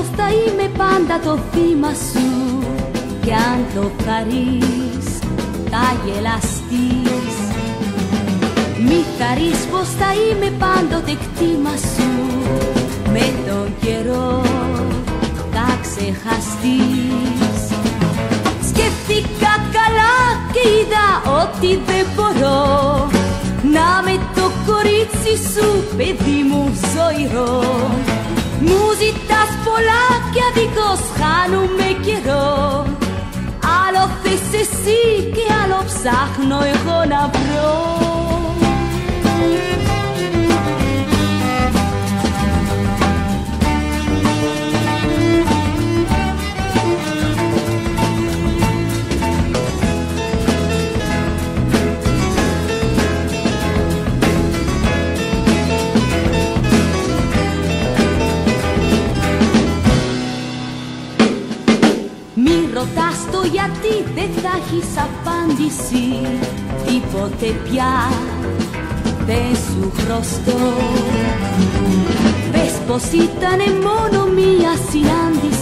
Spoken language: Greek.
πως θα είμαι πάντα το θύμα σου, κι αν το χαρείς θα γελαστείς. Μη χαρείς πως θα είμαι πάντοτε κτήμα σου, με τον καιρό θα ξεχαστείς. Σκέφτηκα καλά και είδα ότι δεν μπορώ να με το κορίτσι σου, παιδί μου ζωηρό. Μου ζητάς πολλά και αδικώς χάνουμε καιρό. Άλλο θες εσύ και άλλο ψάχνω εγώ να βρω. Μη ρωτάς το γιατί, δεν θα έχεις απάντηση. Τίποτε πια δεν σου χρωστώ. Πες πως ήτανε μόνο μία συνάντηση.